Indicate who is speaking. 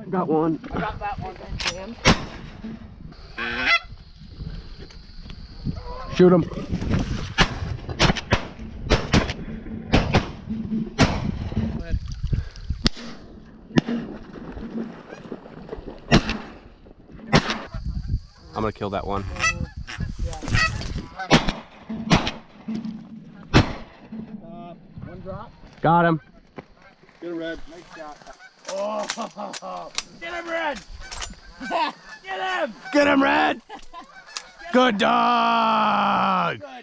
Speaker 1: Got one.
Speaker 2: I got that one. Jam.
Speaker 1: Shoot him. I'm gonna kill that one.
Speaker 2: One drop.
Speaker 1: Got him.
Speaker 2: Get him, Red. Nice shot. Oh, get him, Red. Get him.
Speaker 1: Get him, Red. Good dog.
Speaker 2: Good